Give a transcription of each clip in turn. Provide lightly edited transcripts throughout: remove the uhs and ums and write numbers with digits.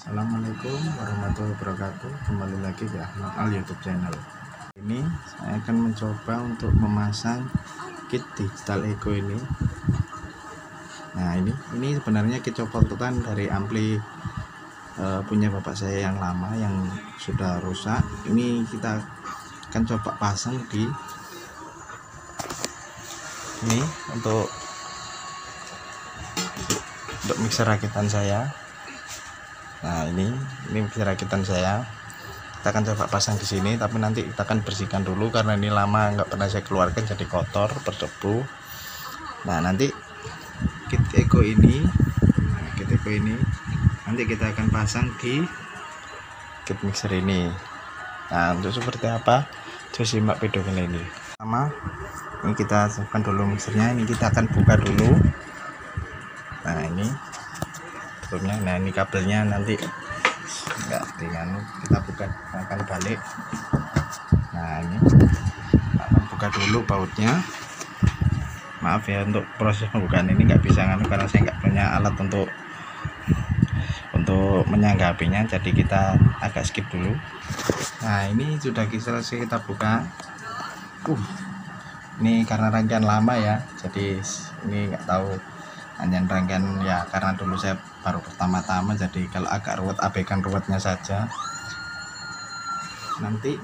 Assalamualaikum warahmatullahi wabarakatuh. Kembali lagi di Ahmad Al YouTube channel. Ini saya akan mencoba untuk memasang kit digital eco ini. Nah, ini sebenarnya kit copotan dari ampli punya bapak saya yang lama yang sudah rusak. Ini kita akan coba pasang di ini untuk mixer rakitan saya. Nah, ini mixer rakitan saya. Kita akan coba pasang di sini, tapi nanti kita akan bersihkan dulu karena ini lama nggak pernah saya keluarkan, jadi kotor, berdebu. Nah, nanti kit eco ini nanti kita akan pasang di kit mixer ini. Nah, untuk seperti apa? Terus simak video kali ini. Pertama, ini kita siapkan dulu mixernya. Ini kita akan buka dulu. Nah, ini tutupnya. Nah, ini kabelnya nanti enggak dengan kita buka, akan balik. Nah, ini akan buka dulu bautnya. Maaf ya, untuk proses pembukaan ini nggak bisa karena saya nggak punya alat untuk menyanggapinya, jadi kita agak skip dulu. Nah, ini sudah selesai kita buka. Ini karena rangkaian lama ya, jadi ini nggak tahu hanya rangkaian ya, karena dulu saya baru pertama-tama, jadi kalau agak ruwet abaikan ruwetnya saja. Nanti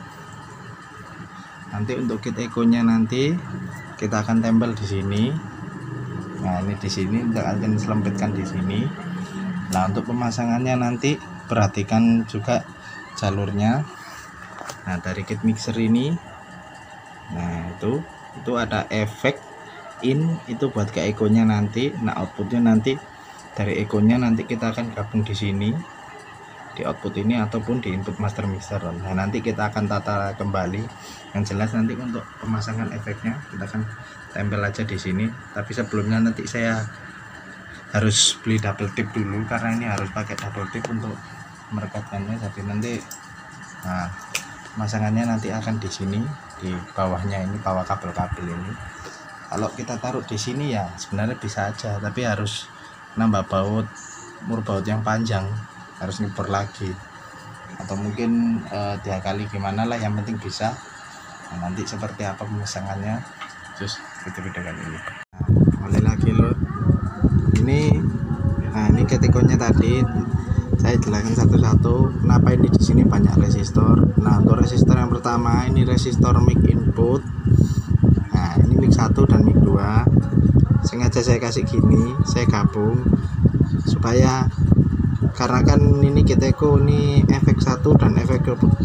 untuk kit eco-nya nanti kita akan tempel di sini. Nah, ini di sini kita akan selempitkan di sini. Nah, untuk pemasangannya nanti perhatikan juga jalurnya. Nah, dari kit mixer ini, nah itu ada efek in, itu buat ke eco-nya nanti. Nah, outputnya nanti dari eco-nya nanti kita akan gabung di sini, di output ini ataupun di input master mixer. Nah, nanti kita akan tata kembali. Yang jelas nanti untuk pemasangan efeknya kita akan tempel aja di sini. Tapi sebelumnya nanti saya harus beli double tip dulu karena ini harus pakai double tip untuk merekatkannya. Jadi nanti pemasangannya nanti akan di sini, di bawahnya ini, bawah kabel-kabel ini. Kalau kita taruh di sini ya sebenarnya bisa aja, tapi harus nambah mur baut yang panjang, harus nyebur lagi atau mungkin 3 kali gimana lah, yang penting bisa. Nah, nanti seperti apa pemasangannya terus video kali ini. Nah, mulai lagi loh ini. Nah, ini ketikonya tadi saya jelaskan satu-satu kenapa ini di sini banyak resistor. Nah, untuk resistor yang pertama ini resistor mic input. Nah, ini mic 1 dan mic 2 sengaja saya kasih gini, saya gabung supaya, karena kan ini kit eco ini efek 1 dan efek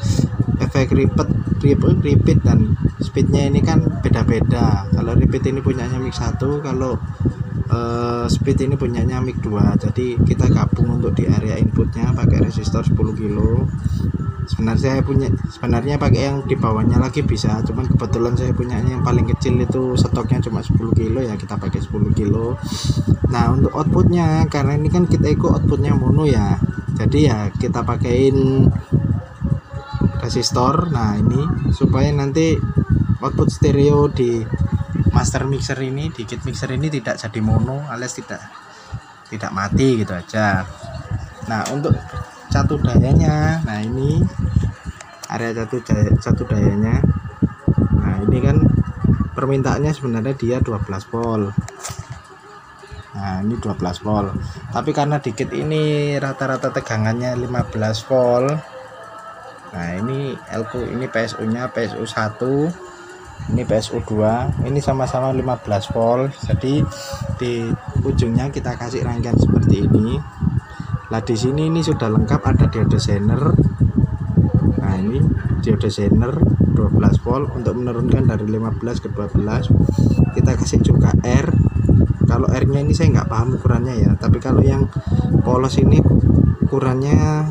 repeat dan speednya ini kan beda-beda. Kalau repeat ini punyanya mic 1, kalau speed ini punyanya mic 2. Jadi kita gabung untuk di area inputnya pakai resistor 10 kilo. Sebenarnya pakai yang di bawahnya lagi bisa, cuman kebetulan saya punyanya yang paling kecil itu stoknya cuma 10 kilo ya, kita pakai 10 kilo. Nah, untuk outputnya karena ini kan kit eco outputnya mono ya, jadi ya kita pakein resistor. Nah, ini supaya nanti output stereo di master mixer ini, di kit mixer ini tidak jadi mono alias tidak mati gitu aja. Nah, untuk satu dayanya, nah ini area satu dayanya. Nah, ini kan permintaannya sebenarnya dia 12 volt. Nah, ini 12 volt, tapi karena di kit ini rata-rata tegangannya 15 volt. Nah, ini ini PSU nya PSU 1, ini PSU 2, ini sama-sama 15 volt. Jadi di ujungnya kita kasih rangkaian seperti ini. Nah, di sini ini sudah lengkap, ada diode zener. Nah, ini diode zener 12 volt untuk menurunkan dari 15 ke 12. Kita kasih juga R. Kalau R nya ini saya nggak paham ukurannya ya, tapi kalau yang polos ini ukurannya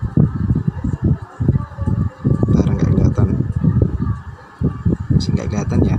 nggak kelihatan ya.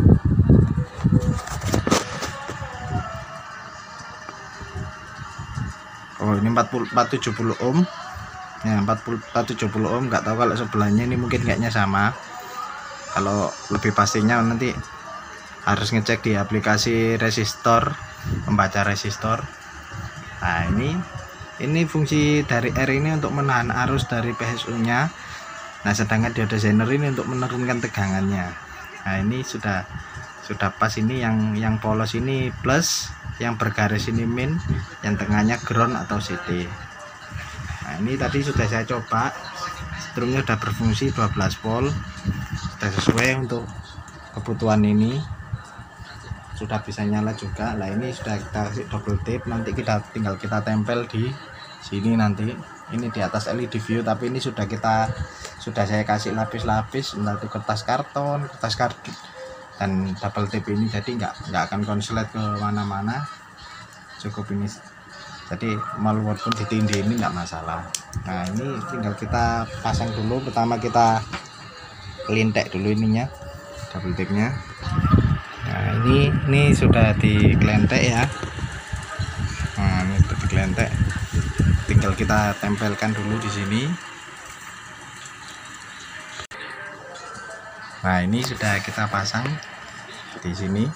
Oh, ini 470 ohm ya, 470 ohm. Nggak tahu kalau sebelahnya ini, mungkin kayaknya sama. Kalau lebih pastinya nanti harus ngecek di aplikasi resistor, membaca resistor. Nah, ini Ini fungsi dari R ini untuk menahan arus dari PSU nya. Nah sedangkan diode zener ini untuk menurunkan tegangannya. Nah ini sudah pas. Ini yang polos ini plus, yang bergaris ini min, yang tengahnya ground atau CD. Nah ini tadi sudah saya coba, strumnya sudah berfungsi 12 volt, sudah sesuai untuk kebutuhan ini, sudah bisa nyala juga. Nah ini sudah kita kasih double tape, nanti tinggal kita tempel di sini. Nanti ini di atas LED view, tapi ini sudah saya kasih lapis-lapis, entah itu kertas karton, kertas kardus, dan double tape ini, jadi nggak akan konslet ke mana-mana. Cukup ini, jadi walaupun ditindih ini nggak masalah. Nah ini tinggal kita pasang dulu. Pertama kita kelintek dulu ininya, double tape nya. Nah ini sudah dikelentek ya. Nah ini sudah dikelentek, tinggal kita tempelkan dulu di sini. Nah ini sudah kita pasang di sini.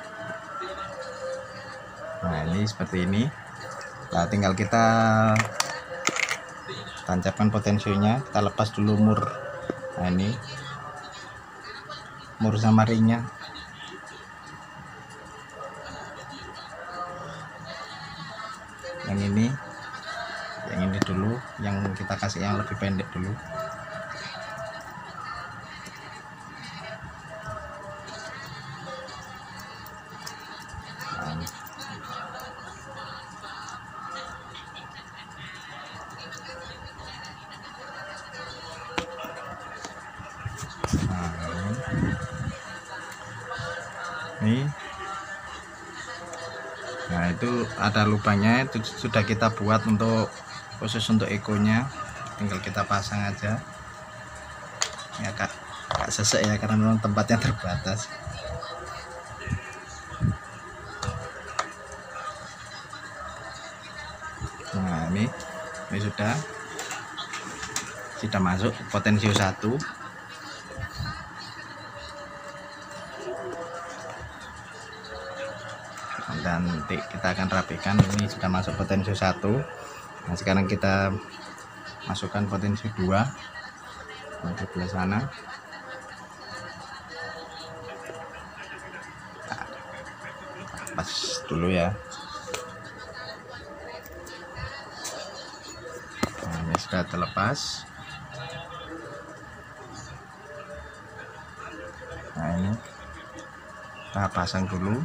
Nah ini seperti ini. Nah tinggal kita tancapkan potensionya, kita lepas dulu mur. Nah ini mur sama ringnya. Yang ini dulu, yang kita kasih yang lebih pendek dulu. Nah itu ada lubangnya, itu sudah kita buat khusus untuk ekonya, tinggal kita pasang aja. Ini agak sesek ya, karena memang tempatnya terbatas. Nah ini sudah masuk potensio 1. Dan nanti kita akan rapikan. Ini sudah masuk potensio 1. Nah sekarang kita masukkan potensio 2 di sebelah sana. Nah, pas dulu ya. Nah, ini sudah terlepas. Nah ini kita pasang dulu.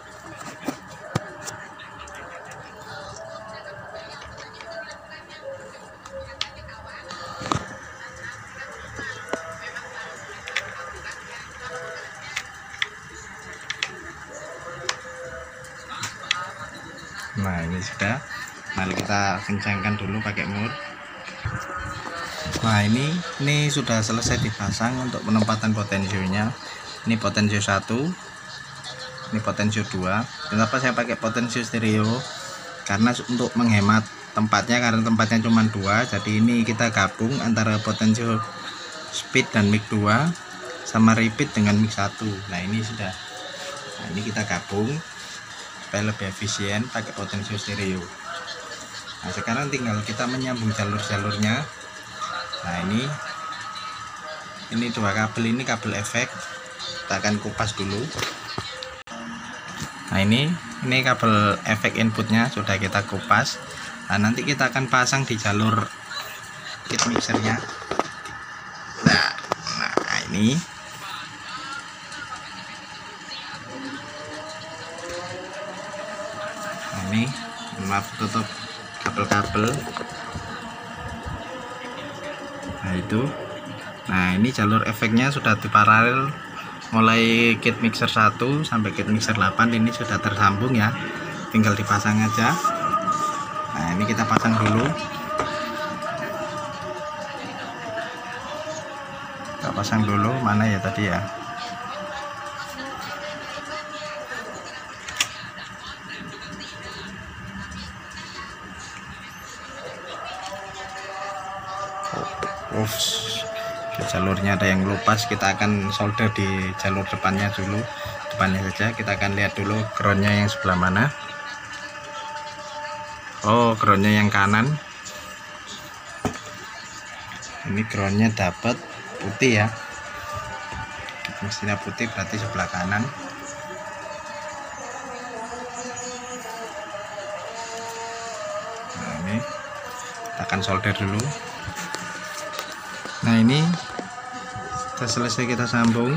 Nah ini sudah, mari kita kencangkan dulu pakai mur. Nah ini sudah selesai dipasang untuk penempatan potensionya. Ini potensio 1, ini potensio 2. Kenapa saya pakai potensio stereo? Karena untuk menghemat tempatnya, karena tempatnya cuma 2. Jadi ini kita gabung antara potensio speed dan mic 2 sama repeat dengan mic 1. Nah ini sudah, nah ini kita gabung supaya lebih efisien pakai potensio stereo. Nah sekarang tinggal kita menyambung jalur-jalurnya. Nah ini 2 kabel, ini kabel efek, kita akan kupas dulu. Nah ini kabel efek inputnya sudah kita kupas. Nah nanti kita akan pasang di jalur kit mixernya. Nah ini maaf, tutup kabel-kabel. Nah itu, nah ini jalur efeknya sudah diparalel mulai kit mixer 1 sampai kit mixer 8. Ini sudah tersambung ya, tinggal dipasang aja. Nah ini kita pasang dulu. Kita pasang dulu, mana ya tadi ya. Jalurnya ada yang lupas, kita akan solder di jalur depannya dulu, depannya saja. Kita akan lihat dulu groundnya yang sebelah mana. Oh, groundnya yang kanan. Ini groundnya dapat putih ya, mesinnya putih berarti sebelah kanan. Nah, ini kita akan solder dulu. Nah, ini sudah selesai kita sambung.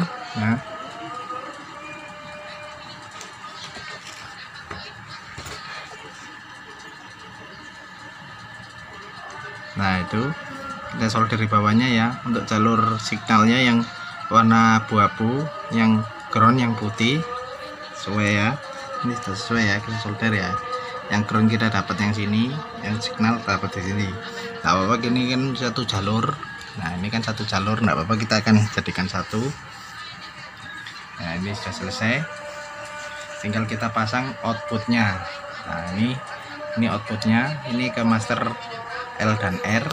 Nah, itu kita solder di bawahnya ya, untuk jalur signalnya yang warna abu-abu, yang ground yang putih sesuai ya. Ini sudah sesuai ya, kita solder ya. Yang ground kita dapat yang sini, yang signal dapat di sini. Nggak apa-apa, ini kan satu jalur. Nah, ini kan satu jalur, nggak apa-apa, kita akan jadikan satu. Nah, ini sudah selesai, tinggal kita pasang outputnya. Nah, ini outputnya, ini ke master L dan R.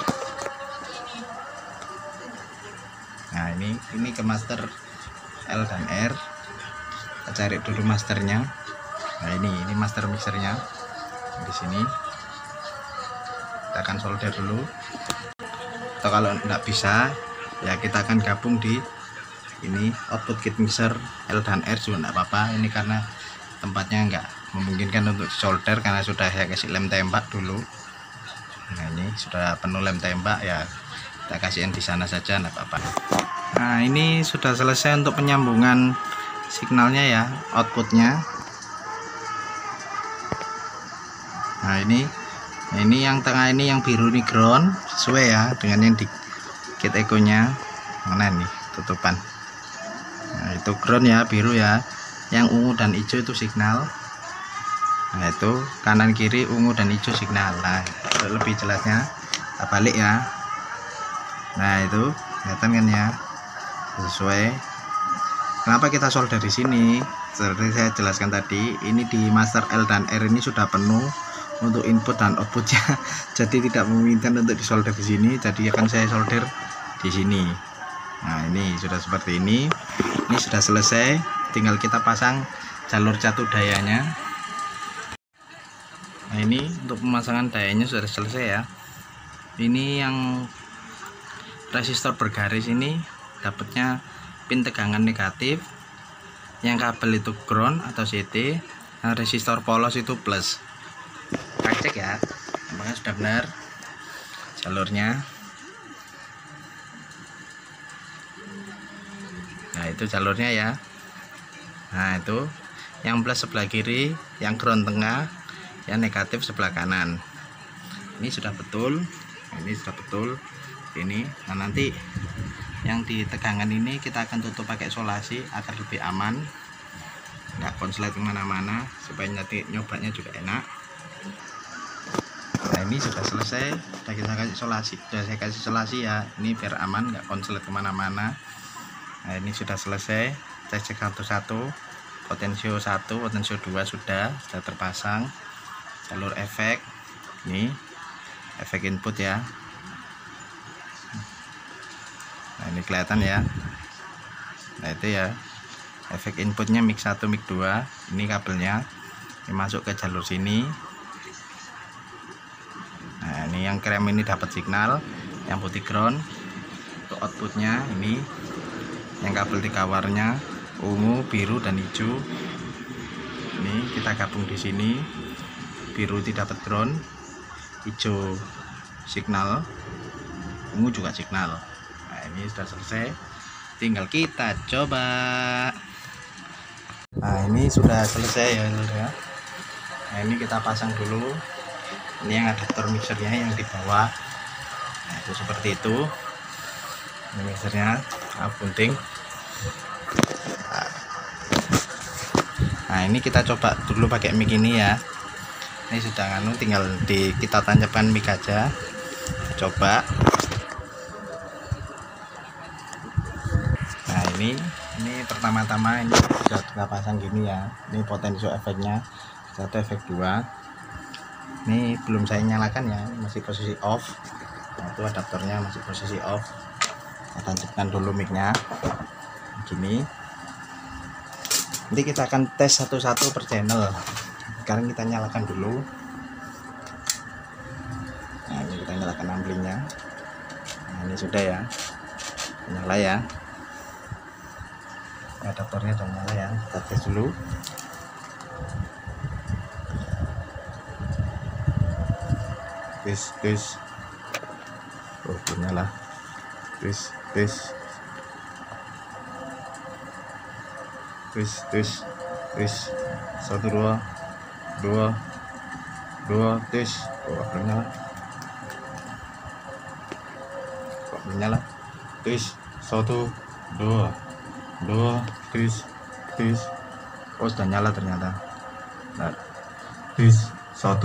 Nah, ini ke master L dan R. Kita cari dulu masternya. Nah, ini master mixernya di sini. Kita akan solder dulu. Atau kalau nggak bisa ya kita akan gabung di ini output kit mixer L dan R juga nggak apa-apa. Ini karena tempatnya nggak memungkinkan untuk solder karena sudah saya kasih lem tembak dulu. Nah, ini sudah penuh lem tembak ya, kita kasihin di sana saja nggak apa-apa. Nah, ini sudah selesai untuk penyambungan signalnya ya, outputnya. Nah, ini yang tengah ini yang biru ini ground, sesuai ya dengan yang di kit eco-nya. Mana nih tutupan? Nah, itu ground ya, biru ya. Yang ungu dan hijau itu signal. Nah, itu kanan kiri ungu dan hijau signal. Nah, lebih jelasnya kita balik ya. Nah, itu kelihatan kan ya, sesuai. Kenapa kita solder di sini? Seperti saya jelaskan tadi, ini di master L dan R ini sudah penuh untuk input dan outputnya, jadi tidak memungkinkan untuk disolder di sini, jadi akan saya solder di sini. Nah, ini sudah seperti ini sudah selesai, tinggal kita pasang jalur catu dayanya. Nah, ini untuk pemasangan dayanya sudah selesai ya. Ini yang resistor bergaris ini dapatnya pin tegangan negatif, yang kabel itu ground atau CT, nah, resistor polos itu plus. Kita cek ya, apakah sudah benar jalurnya. Nah, itu jalurnya ya. Nah, itu yang plus sebelah kiri, yang ground tengah, yang negatif sebelah kanan. Ini sudah betul, ini sudah betul ini. Nah, nanti yang di tegangan ini kita akan tutup pakai isolasi agar lebih aman, nggak konslet kemana-mana, supaya nanti nyobanya juga enak. Nah, ini sudah selesai, sudah kita kasih isolasi, sudah saya kasih isolasi ya, ini biar aman, nggak konslet kemana-mana. Nah, ini sudah selesai, saya cek satu-satu. Potensio 1, potensio 2 sudah terpasang. Jalur efek, ini efek input ya. Nah, ini kelihatan ya. Nah, itu ya efek inputnya mic 1 mic 2. Ini kabelnya ini masuk ke jalur sini. Nah, ini yang krem ini dapat signal, yang putih ground. Untuk outputnya ini yang kabel 3 warnanya ungu, biru dan hijau. Ini kita gabung di sini. Biru tidak dapat ground, hijau signal, ungu juga signal. Nah, ini sudah selesai, tinggal kita coba. Nah, ini sudah selesai ya. Nah, ini kita pasang dulu. Ini yang adaptor mixernya yang di bawah. Nah, itu seperti itu. Ini mixernya bunting. Nah, ini kita coba dulu pakai mic ini ya. Ini sudah nganu, tinggal kita tancapkan mic aja. Coba. Nah, ini pertama-tama ini sudah kita pasang gini ya. Ini potensio efeknya 1, efek 2. Ini belum saya nyalakan ya, masih posisi off. Nah, itu adaptornya masih posisi off. Kita tancapkan dulu micnya gini. Nanti kita akan tes satu-satu per channel. Sekarang kita nyalakan dulu. Nah, ini sudah ya, nyala ya, adaptornya udah nyala ya. Kita tes dulu. Tes oh belum nyala. Tes 1 2 tes. Oh belum nyala, kok belum nyala. Tes 1 2 tes. Oh sudah nyala ternyata. Nah, tes 1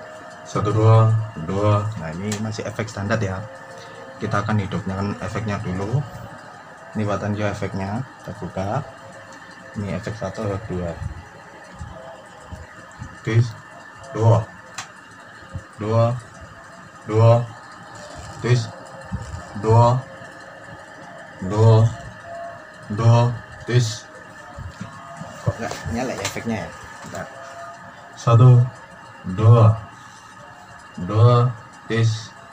2. Nah ini masih efek standar ya, kita akan hidupkan efeknya dulu. Ini button hijau efeknya, kita buka. Ini efek 1 efek 2. Tes 2 tes 2 tes. Kok nggak nyala ya efeknya ya? Bentar. 1 2 tes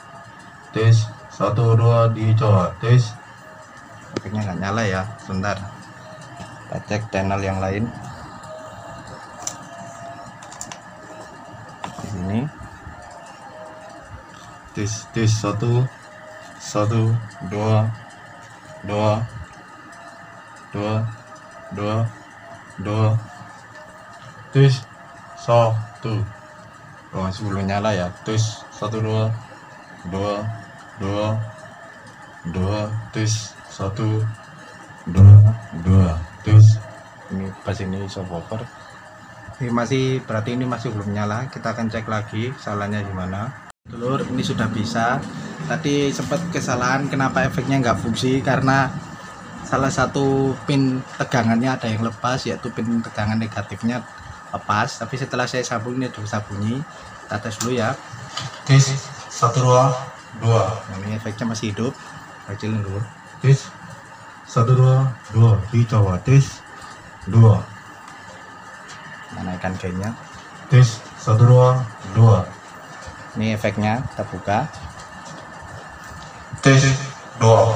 1 2 dicoba tes. Efeknya nggak nyala ya, sebentar kita cek channel yang lain. Di sini tes 1 2 tes 1. Oh masih belum nyala ya. Tes 1 2 tes 1 2 tes. Ini pas ini subwoofer ini masih, berarti ini masih belum nyala. Kita akan cek lagi salahnya gimana. Dulur, ini sudah bisa. Tadi sempat kesalahan kenapa efeknya nggak fungsi, karena salah satu pin tegangannya ada yang lepas, yaitu pin tegangan negatifnya lepas. Tapi setelah saya sambung ini udah bisa bunyi. Kita tes dulu ya. Tes 1 2. Nah, ini efeknya masih hidup. Kecilin dulu. Tes 1 2 dicoba tes 2. Menaikkan gainnya. Tes 1 2. Ini efeknya, kita buka. Tes 2.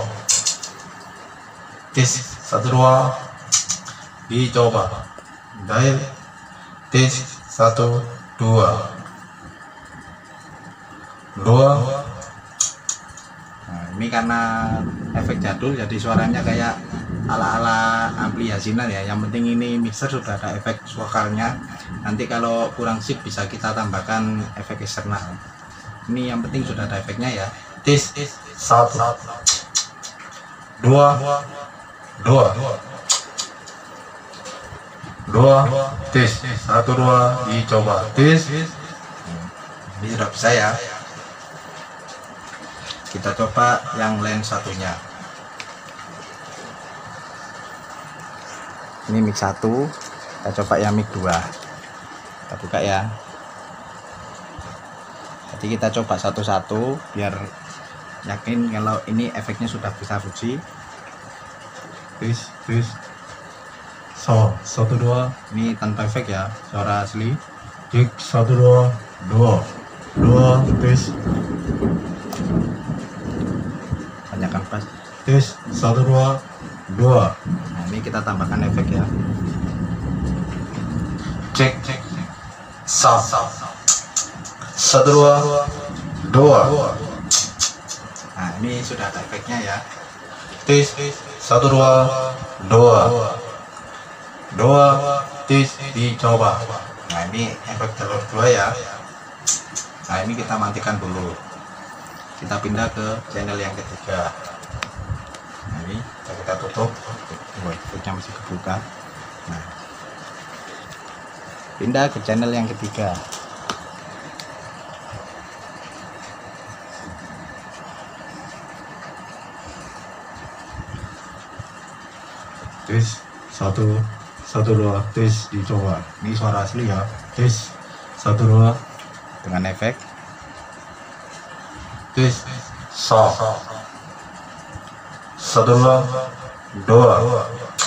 Tes 1 2 dicoba. Dial tes 1 2. Nah, ini karena efek jadul jadi suaranya kayak ala-ala ampli Yasinan ya. Yang penting ini mixer sudah ada efek vokalnya. Nanti kalau kurang sip bisa kita tambahkan efek eksternal. Ini yang penting sudah ada efeknya ya. Tes 1 2 tes 1 2 dicoba tes. Ini sudah bisa ya. Kita coba yang lain satunya. Ini mic 1, kita coba yang mic 2. Kita buka ya. Jadi kita coba satu-satu biar yakin kalau ini efeknya sudah bisa fungsi. Tes 1 2. Ini tanpa efek ya, suara asli. Cek 1 2 tes. Tanyakan pas. Tes 1 2. Nah, ini kita tambahkan efek ya. Cek 1 2. Nah, ini sudah ada efeknya ya. Tes 1 2 tes dicoba. Nah, ini efek jalur 2 ya. Nah, ini kita matikan dulu. Kita pindah ke channel yang ketiga. Nah, ini kita tutup. Efeknya masih kebuka. Nah, pindah ke channel yang ketiga. Tes 1 2 tes dicoba. Ini suara asli ya. Tes 1 2 dengan efek. Tes 1 2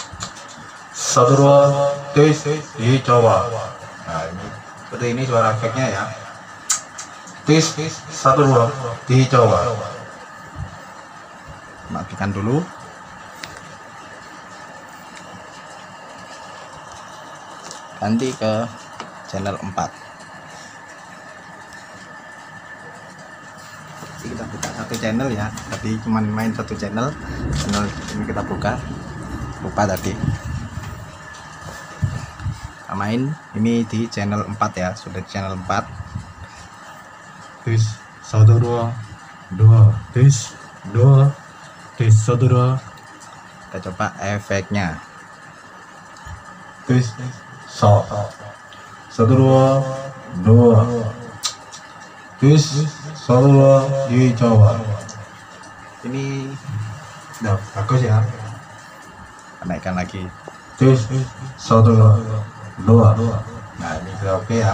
tes dicoba. Nah, ini seperti ini suara efeknya ya. Tes 1 2 dicoba. rapikan dulu. Ganti ke channel 4. Jadi kita buka satu channel ya, tadi cuman main satu channel ini kita buka, lupa tadi kita main ini di channel 4 ya, sudah di channel 4. tes 1 2 2 tes 2 tes 1 2. Kita coba efeknya. tes 1 2 2 tes 1 2 dicoba. Ini Nah, bagus ya. naikkan lagi. tes 1 2 2. Nah, ini sudah oke ya.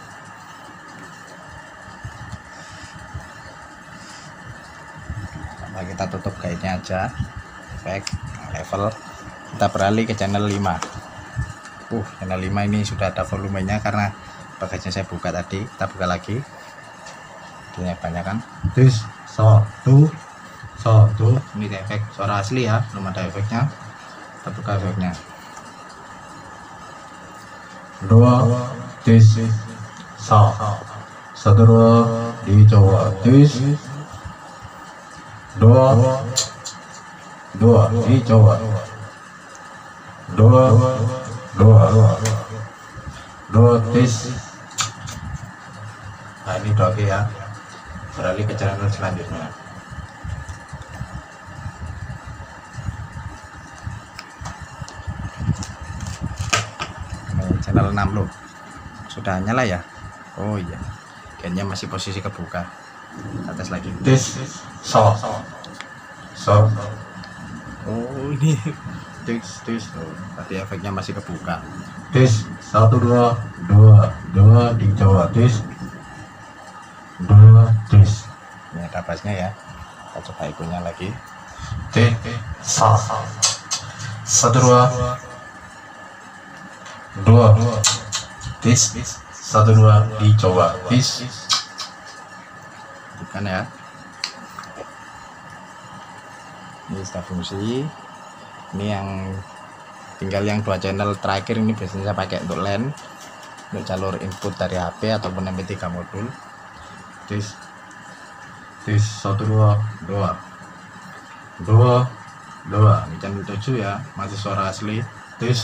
Nah, kita tutup guide-nya aja, efek level. Kita beralih ke channel 5. Channel 5 ini sudah ada volumenya karena bagasinya saya buka tadi. Kita buka lagi, ini banyak kan. tes 1 1 Ini efek suara asli ya, belum ada efeknya. Kita buka efeknya. 2 tes 1 2 dicoba. tes 2 2 dicoba. 2 2 tes. Nah, ini udah oke ya. Beralih ke channel selanjutnya. Ini channel 6 loh. Sudah nyala ya? Oh iya. Kayaknya masih posisi kebuka. Atas lagi. tes so. Oh ini tes. Oh, tadi efeknya masih kebuka. tes 1 2 2 dicoba. tes 2 tes. Ini ada bassnya ya. Kita coba ikunya lagi. tes 1 2 2 tes 1 2 dicoba. tes. Bukan ya. Ini sudah fungsi. Ini yang tinggal yang 2 channel terakhir ini biasanya saya pakai untuk LAN, untuk jalur input dari HP ataupun MP3 modul. tes 1 2 2 2 Ini channel 7 ya, masih suara asli. tes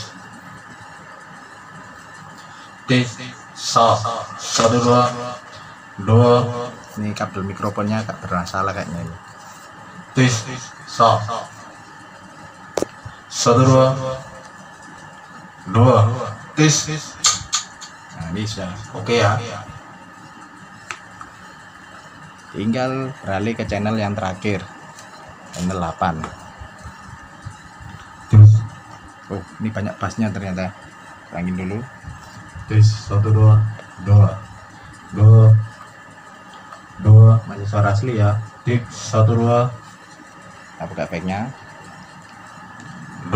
1 2 2 Ini kabel mikrofonnya agak bermasalah kayaknya ini. tes 1 2 2 tes. Nah ini sudah Oke ya. tinggal beralih ke channel yang terakhir, channel 8. tes Oh ini banyak bassnya ternyata. Kurangin dulu. tes 1 2 2 2 2 Masih suara asli ya. tes 1 2 Kita buka efeknya. 2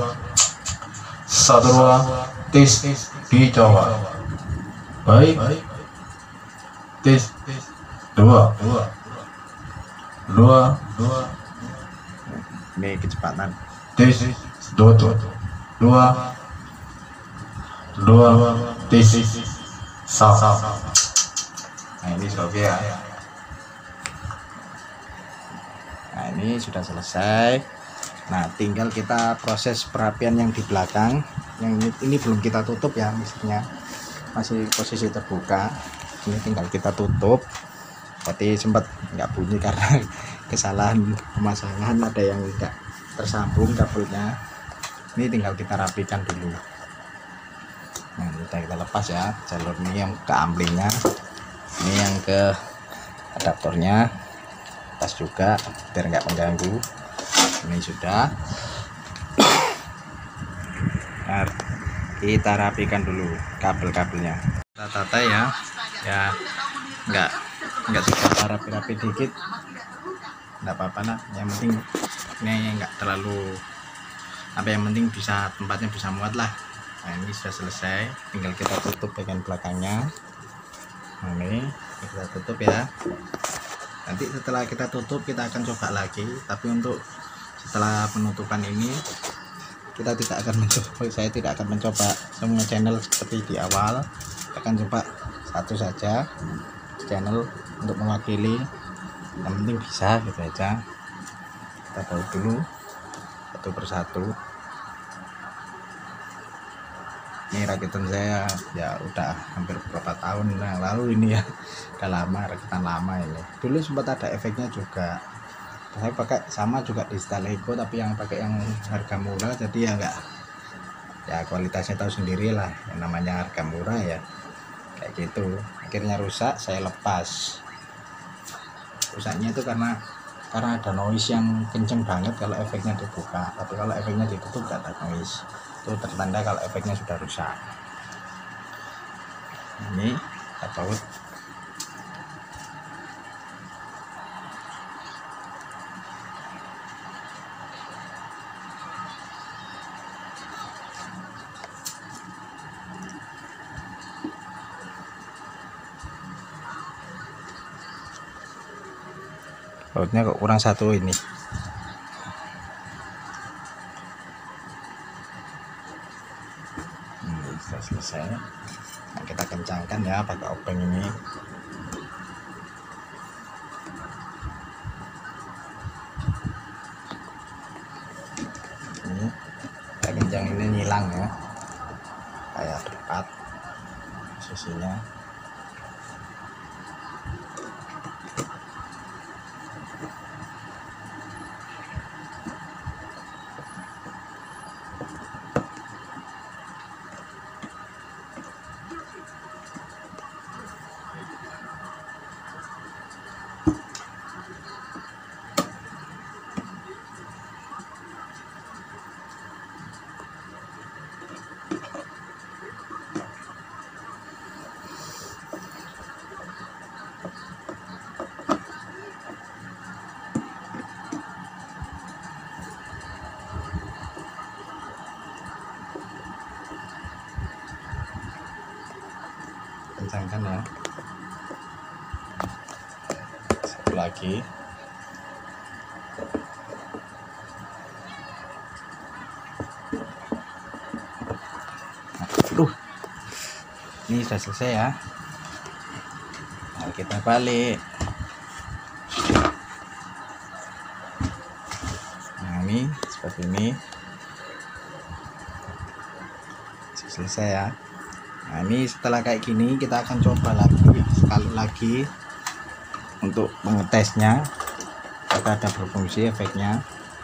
1 2 tes dicoba. Baik. tes 2 2 Ini kecepatan. tes 2 2 tes 1. Nah ini sudah oke ya. Nah ini sudah selesai. Nah tinggal kita proses perapian yang di belakang. Yang ini belum kita tutup ya, misalnya masih posisi terbuka. Ini tinggal kita tutup. Berarti sempat nggak bunyi karena kesalahan pemasangan, ada yang tidak tersambung kabelnya. Ini tinggal kita rapikan dulu. Nah kita lepas ya jalur ini yang ke amplingnya, ini yang ke adaptornya, lepas juga biar nggak mengganggu. Ini sudah. Nah, kita rapikan dulu kabel-kabelnya. Kita tata ya, nggak suka rapi-rapi dikit, nggak apa-apa lah. Yang penting ini nggak terlalu apa, yang penting bisa tempatnya bisa muat lah. Nah ini sudah selesai, tinggal kita tutup bagian belakangnya. Nah, ini kita tutup ya. Nanti setelah kita tutup kita akan coba lagi, tapi untuk setelah penutupan ini kita tidak akan mencoba, saya tidak akan mencoba semua channel seperti di awal. Kita akan coba satu saja channel untuk mewakili, yang penting bisa gitu aja. Kita baut dulu satu persatu. Ini rakitan saya ya udah hampir beberapa tahun yang lalu ini ya, udah lama, rakitan lama ini. Dulu sempat ada efeknya juga, saya pakai sama juga di Staleco, tapi yang pakai yang harga murah, jadi ya enggak, ya kualitasnya tahu sendiri lah, yang namanya harga murah ya kayak gitu. Akhirnya rusak, saya lepas. Rusaknya itu karena ada noise yang kenceng banget kalau efeknya dibuka, tapi kalau efeknya ditutup gak ada noise. Itu tertanda kalau efeknya sudah rusak. Ini kita baut. Bautnya kok kurang satu ini. Sudah selesai. Nah, kita kencangkan ya pakai obeng ini. Ini kita kencang, ini nyilang ya, kayak tepat posisinya. Kencangkan ya. Satu lagi. Aduh, ini sudah selesai ya. Nah, kita balik. Nah, ini seperti ini. Selesai ya. Nah, ini setelah kayak gini kita akan coba lagi sekali lagi untuk mengetesnya apakah ada berfungsi efeknya.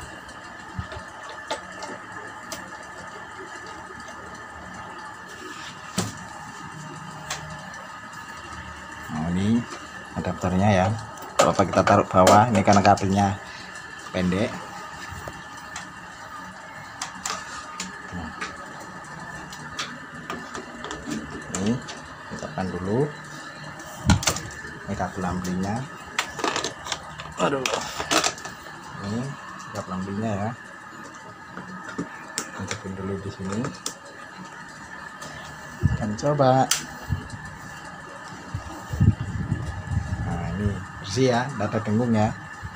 Nah, ini adaptornya ya. Coba kita taruh bawah, ini karena kabelnya pendek. Ini letakkan dulu, ini kabel amplinya. Aduh, ini kabel amplinya ya, masukin dulu di sini dan coba. Nah, ini bersih ya, tidak ada dengung ya.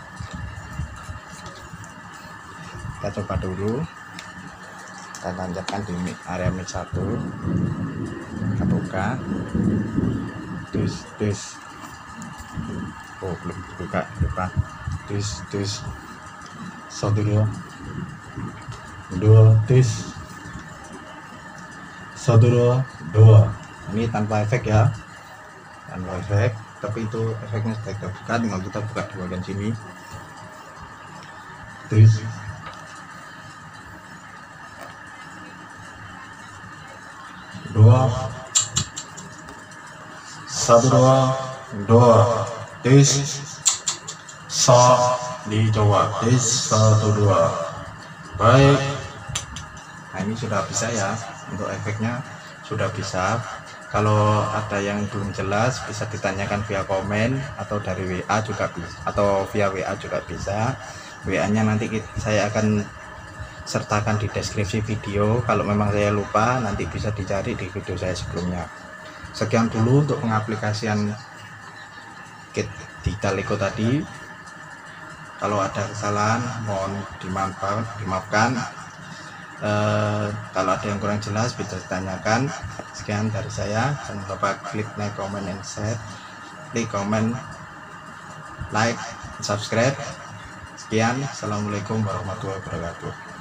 Kita coba dulu, kita tancapkan di area mix 1. Kita buka, dus. Oh, belum buka, lupa. Dus 1 2 dus 1 2 2. Ini tanpa efek ya, tanpa efek, tapi itu efeknya sudah kita buka. Tinggal kita buka di bagian sini. Dus 2 1 2 2 tes sa dicoba tes 1 2. Baik, nah ini sudah bisa ya, untuk efeknya sudah bisa. Kalau ada yang belum jelas bisa ditanyakan via komen atau dari WA juga bisa, atau via WA juga bisa. WA nya nanti saya akan sertakan di deskripsi video. Kalau memang saya lupa nanti bisa dicari di video saya sebelumnya. Sekian dulu untuk pengaplikasian kit di Staleco tadi. Kalau ada kesalahan mohon dimaafkan. Kalau ada yang kurang jelas bisa ditanyakan. Sekian dari saya. Jangan lupa klik like, comment, and share. Klik comment, like, subscribe. Sekian. Assalamualaikum warahmatullahi wabarakatuh.